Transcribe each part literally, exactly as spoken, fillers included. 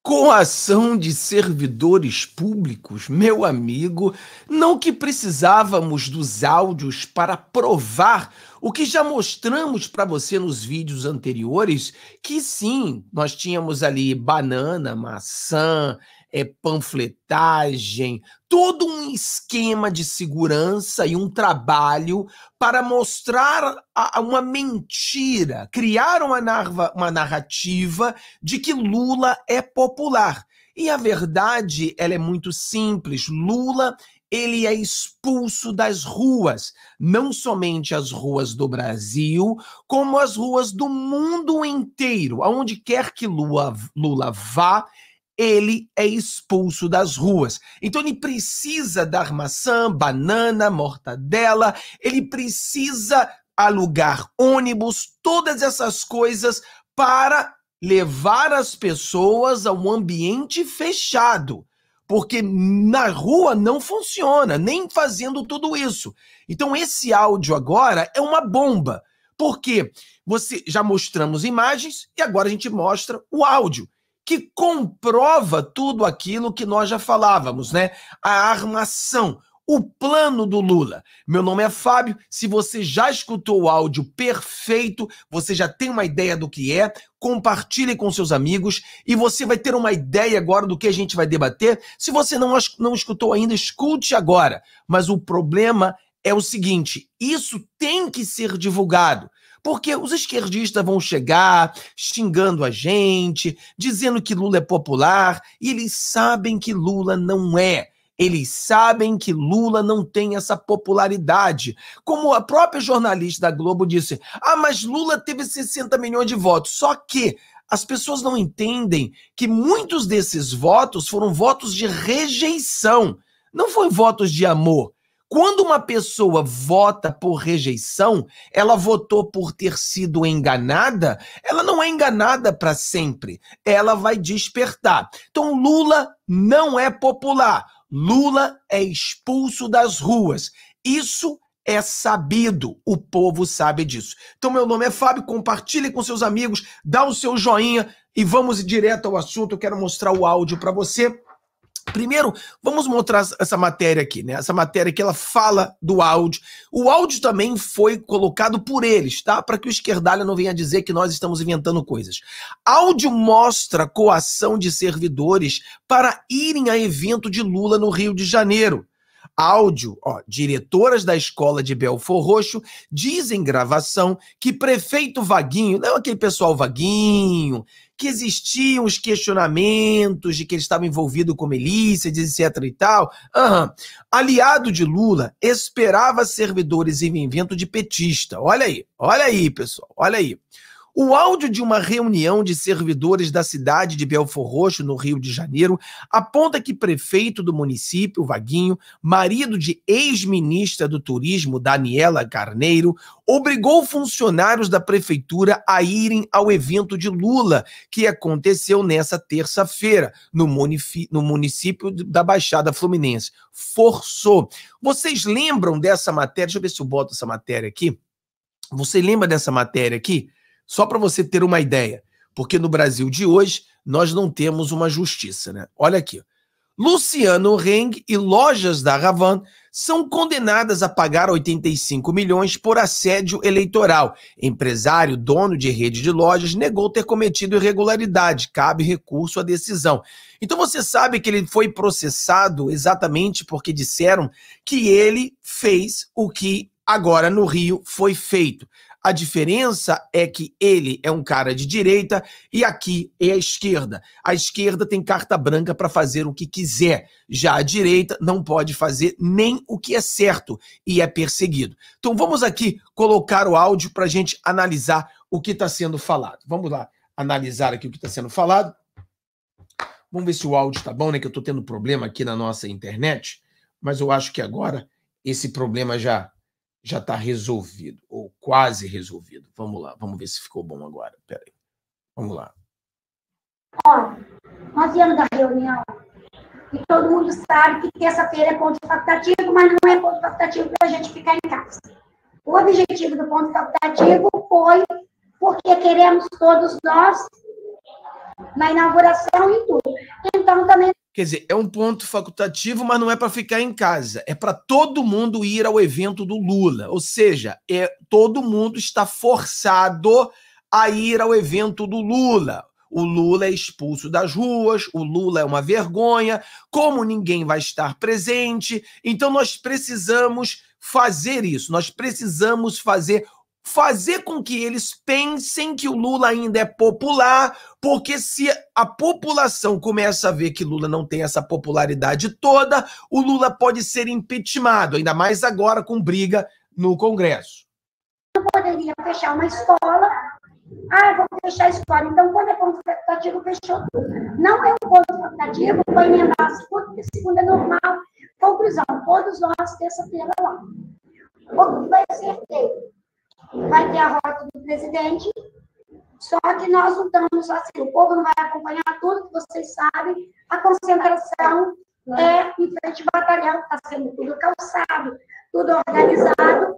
Coação de servidores públicos, meu amigo, não que precisávamos dos áudios para provar o que já mostramos para você nos vídeos anteriores, que sim, nós tínhamos ali banana, maçã, é, panfletagem, todo um esquema de segurança e um trabalho para mostrar a, a uma mentira, criar uma, narva, uma narrativa de que Lula é popular. E a verdade, ela é muito simples. Lula, ele é expulso das ruas, não somente as ruas do Brasil, como as ruas do mundo inteiro. Aonde quer que Lula, Lula vá, ele é expulso das ruas. Então ele precisa dar maçã, banana, mortadela, ele precisa alugar ônibus, todas essas coisas para levar as pessoas a um ambiente fechado. Porque na rua não funciona, nem fazendo tudo isso. Então esse áudio agora é uma bomba. Porque você já mostramos imagens e agora a gente mostra o áudio, que comprova tudo aquilo que nós já falávamos, né? A armação, o plano do Lula. Meu nome é Fábio, se você já escutou o áudio perfeito, você já tem uma ideia do que é, compartilhe com seus amigos e você vai ter uma ideia agora do que a gente vai debater. Se você não, não escutou ainda, escute agora. Mas o problema é o seguinte, isso tem que ser divulgado. Porque os esquerdistas vão chegar xingando a gente, dizendo que Lula é popular, e eles sabem que Lula não é. Eles sabem que Lula não tem essa popularidade. Como a própria jornalista da Globo disse, ah, mas Lula teve sessenta milhões de votos. Só que as pessoas não entendem que muitos desses votos foram votos de rejeição, não foi votos de amor. Quando uma pessoa vota por rejeição, ela votou por ter sido enganada, ela não é enganada para sempre, ela vai despertar. Então Lula não é popular, Lula é expulso das ruas. Isso é sabido, o povo sabe disso. Então meu nome é Fábio, compartilhe com seus amigos, dá o seu joinha e vamos direto ao assunto. Eu quero mostrar o áudio para você. Primeiro, vamos mostrar essa matéria aqui, né? Essa matéria que ela fala do áudio. O áudio também foi colocado por eles, tá? Para que o esquerdalha não venha dizer que nós estamos inventando coisas. Áudio mostra coação de servidores para irem a evento de Lula no Rio de Janeiro. Áudio, ó, diretoras da escola de Belfor Roxo dizem em gravação que prefeito Vaguinho, não aquele pessoal Vaguinho, que existiam os questionamentos de que ele estava envolvido com milícias, etc e tal. Uhum. Aliado de Lula esperava servidores em evento de petista. Olha aí, olha aí, pessoal, olha aí. O áudio de uma reunião de servidores da cidade de Belfor Roxo, no Rio de Janeiro, aponta que prefeito do município, Vaguinho, marido de ex-ministra do Turismo, Daniela Carneiro, obrigou funcionários da prefeitura a irem ao evento de Lula, que aconteceu nessa terça-feira, no, no município da Baixada Fluminense. Forçou. Vocês lembram dessa matéria? Deixa eu ver se eu boto essa matéria aqui. Você lembra dessa matéria aqui? Só para você ter uma ideia, porque no Brasil de hoje nós não temos uma justiça, né? Olha aqui. Luciano Heng e lojas da Ravan são condenadas a pagar oitenta e cinco milhões por assédio eleitoral. Empresário, dono de rede de lojas, negou ter cometido irregularidade. Cabe recurso à decisão. Então você sabe que ele foi processado exatamente porque disseram que ele fez o que agora no Rio foi feito. A diferença é que ele é um cara de direita e aqui é a esquerda. A esquerda tem carta branca para fazer o que quiser. Já a direita não pode fazer nem o que é certo e é perseguido. Então vamos aqui colocar o áudio para a gente analisar o que está sendo falado. Vamos lá analisar aqui o que está sendo falado. Vamos ver se o áudio está bom, né? Que eu estou tendo problema aqui na nossa internet, mas eu acho que agora esse problema já... já está resolvido, ou quase resolvido. Vamos lá, vamos ver se ficou bom agora. Pera aí. Vamos lá. Olha, nós viemos da reunião e todo mundo sabe que terça-feira é ponto facultativo, mas não é ponto facultativo para a gente ficar em casa. O objetivo do ponto facultativo foi porque queremos todos nós na inauguração e tudo. Então, também... Quer dizer, é um ponto facultativo, mas não é para ficar em casa. É para todo mundo ir ao evento do Lula. Ou seja, é, todo mundo está forçado a ir ao evento do Lula. O Lula é expulso das ruas, o Lula é uma vergonha, como ninguém vai estar presente, então nós precisamos fazer isso, nós precisamos fazer, fazer com que eles pensem que o Lula ainda é popular, porque se a população começa a ver que Lula não tem essa popularidade toda, o Lula pode ser impeachmentado, ainda mais agora com briga no Congresso. Não poderia fechar uma escola. Ah, vou fechar a escola. Então, quando é ponto facultativo, fechou tudo. Não é um ponto facultativo, foi emendar a segunda, porque segunda é normal. Conclusão, todos nós, terça-feira lá. O que vai ser feito? Vai ter a rota do presidente, só que nós não estamos assim, o povo não vai acompanhar tudo, que vocês sabem, a concentração é em frente ao batalhão, está sendo tudo calçado, tudo organizado,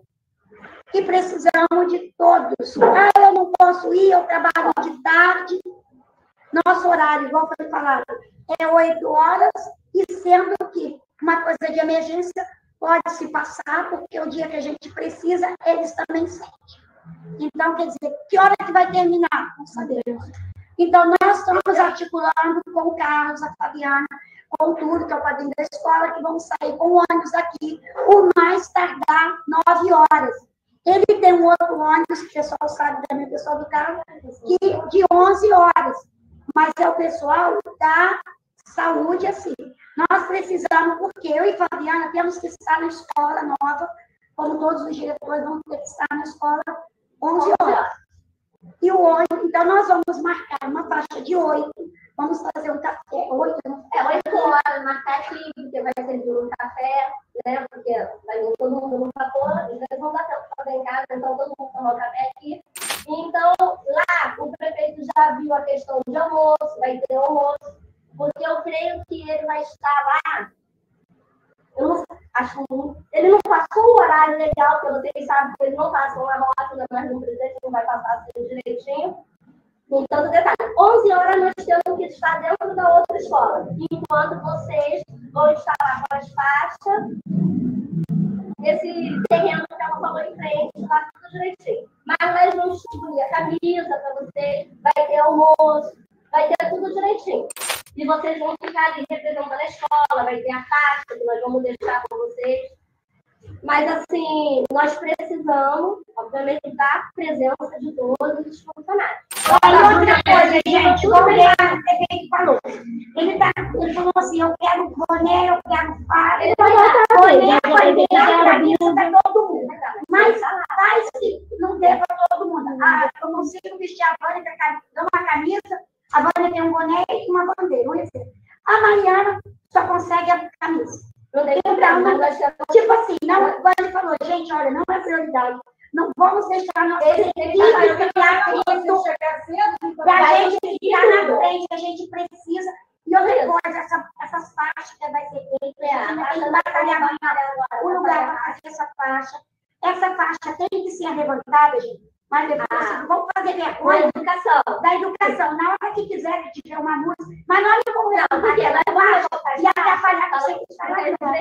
e precisamos de todos. Ah, eu não posso ir, eu trabalho de tarde. Nosso horário, igual foi falado, é oito horas, e sendo que uma coisa de emergência pode se passar, porque o dia que a gente precisa, eles também sentem. Então, quer dizer, que hora que vai terminar? Não sabemos. Então, nós estamos articulando com o Carlos, a Fabiana, com tudo, que é o padrinho da escola, que vão sair com o ônibus aqui, o mais tardar nove horas. Ele tem um outro ônibus, que o pessoal sabe também, o pessoal do carro, que de onze horas. Mas é o pessoal da saúde, assim. Nós precisamos, porque eu e Fabiana temos que estar na escola nova, como todos os diretores vão ter que estar na escola onze horas. E o ônibus, então nós vamos marcar uma faixa de oito, vamos fazer um café, oito, é oito horas, marcar aqui, porque vai servir um café, né? Porque vai vir todo mundo no vapor, eles não dá tempo para fazer em casa, então todo mundo tomar o café aqui. Então, lá, o prefeito já viu a questão de almoço, vai ter almoço, porque eu creio que ele vai estar lá. Eu não acho ele não passou o horário legal, porque vocês sabem que eles não passam a rota, mas no presidente não vai passar assim direitinho. Então, detalhe, onze horas nós temos que estar dentro da outra escola, enquanto vocês vão estar lá com as faixas, nesse terreno que ela falou em frente, está tudo direitinho. Mas nós vamos distribuir a camisa para vocês, vai ter almoço, vai ter tudo direitinho. E vocês vão ficar ali representando a escola, vai ter a faixa que nós vamos deixar com vocês. Mas, assim, nós precisamos, obviamente, da presença de todos os funcionários. Olha, outra coisa, gente, como o prefeito falou. Ele, tá, ele falou assim, eu quero boné, eu quero faca. Ele vai dar boné, vai dar camisa para todo mundo. Mas faz que não dê para todo mundo. Ah, eu consigo vestir a Vânia, dá uma camisa, a Vânia tem um boné e uma bandeira, um exemplo. A Mariana só consegue a camisa. Não tem então, não, tipo assim, não, ele falou, gente, olha, não é prioridade. Não vamos deixar nossa equipe criar isso para a gente ficar na frente, a gente precisa. E outra coisa, essa, essas faixas que vai ser feita, é, tem que batalhar o lugar para fazer essa faixa. Essa faixa tem que ser levantada, gente. Mas depois, ah, vamos fazer vergonha. Da educação. Da educação. Na hora que quiser que tiver uma música. Mas não é como não, porque ela vai e atrapalhar você que está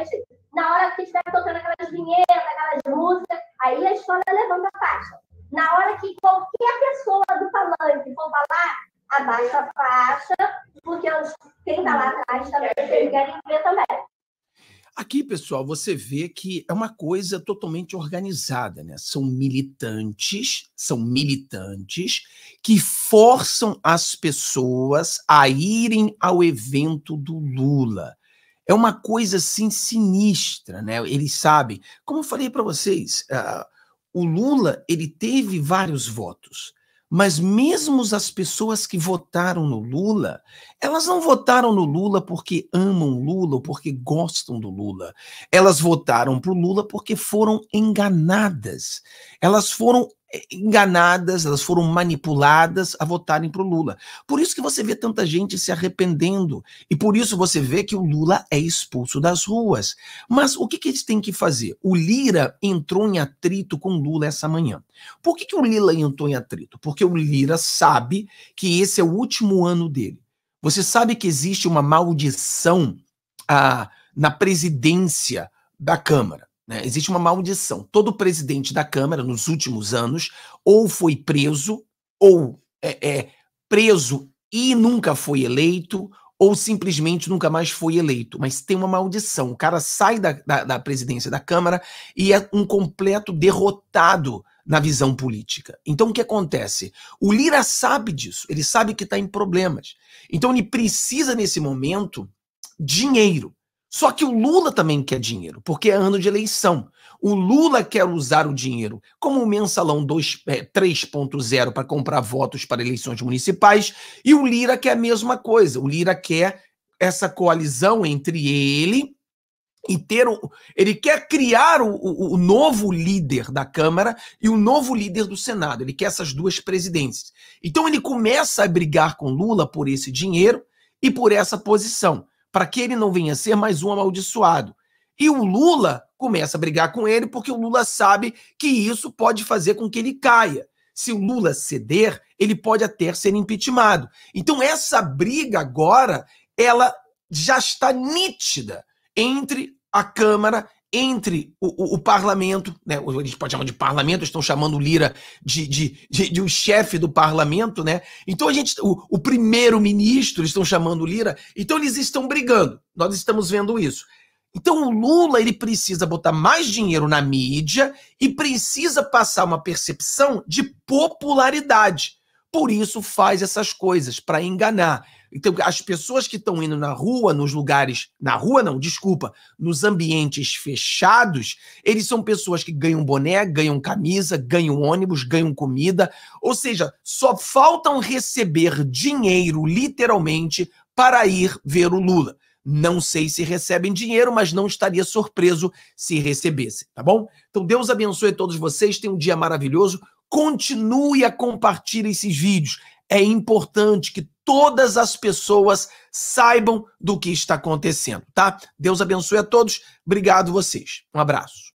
na hora que estiver tocando aquelas vinhetas, aquelas músicas, aí a escola levanta a faixa. Na hora que qualquer pessoa do palanque for falar, abaixa a faixa, porque os, quem está lá atrás também querem ver também. Aqui, pessoal, você vê que é uma coisa totalmente organizada, né? São militantes, são militantes que forçam as pessoas a irem ao evento do Lula. É uma coisa, assim, sinistra, né? Eles sabem. Como eu falei para vocês, uh, o Lula, ele teve vários votos. Mas mesmo as pessoas que votaram no Lula, elas não votaram no Lula porque amam Lula ou porque gostam do Lula. Elas votaram para o Lula porque foram enganadas. Elas foram enganadas, elas foram manipuladas a votarem para o Lula. Por isso que você vê tanta gente se arrependendo. E por isso você vê que o Lula é expulso das ruas. Mas o que, que eles têm que fazer? O Lira entrou em atrito com o Lula essa manhã. Por que, que o Lira entrou em atrito? Porque o Lira sabe que esse é o último ano dele. Você sabe que existe uma maldição ah, na presidência da Câmara. Né? Existe uma maldição. Todo presidente da Câmara, nos últimos anos, ou foi preso, ou é, é preso e nunca foi eleito, ou simplesmente nunca mais foi eleito. Mas tem uma maldição. O cara sai da, da, da presidência da Câmara e é um completo derrotado na visão política. Então o que acontece? O Lira sabe disso. Ele sabe que está em problemas. Então ele precisa, nesse momento, dinheiro. Só que o Lula também quer dinheiro, porque é ano de eleição. O Lula quer usar o dinheiro como o mensalão três ponto zero para comprar votos para eleições municipais, e o Lira quer a mesma coisa. O Lira quer essa coalizão entre ele e ter o, ele quer criar o, o, o novo líder da Câmara e o novo líder do Senado. Ele quer essas duas presidências. Então ele começa a brigar com Lula por esse dinheiro e por essa posição, para que ele não venha a ser mais um amaldiçoado. E o Lula começa a brigar com ele porque o Lula sabe que isso pode fazer com que ele caia. Se o Lula ceder, ele pode até ser impeachmentado. Então essa briga agora, ela já está nítida entre a Câmara, entre o, o, o parlamento, né? A gente pode chamar de parlamento, estão chamando o Lira de, de, de, de o chefe do parlamento, né? Então a gente, o, o primeiro-ministro, estão chamando o Lira, então eles estão brigando, nós estamos vendo isso. Então o Lula, ele precisa botar mais dinheiro na mídia e precisa passar uma percepção de popularidade. Por isso faz essas coisas, para enganar. Então, as pessoas que estão indo na rua, nos lugares... Na rua não, desculpa. Nos ambientes fechados, eles são pessoas que ganham boné, ganham camisa, ganham ônibus, ganham comida. Ou seja, só faltam receber dinheiro, literalmente, para ir ver o Lula. Não sei se recebem dinheiro, mas não estaria surpreso se recebessem, tá bom? Então, Deus abençoe a todos vocês. Tenham um dia maravilhoso. Continue a compartilhar esses vídeos. É importante que todas as pessoas saibam do que está acontecendo, tá? Deus abençoe a todos. Obrigado vocês. Um abraço.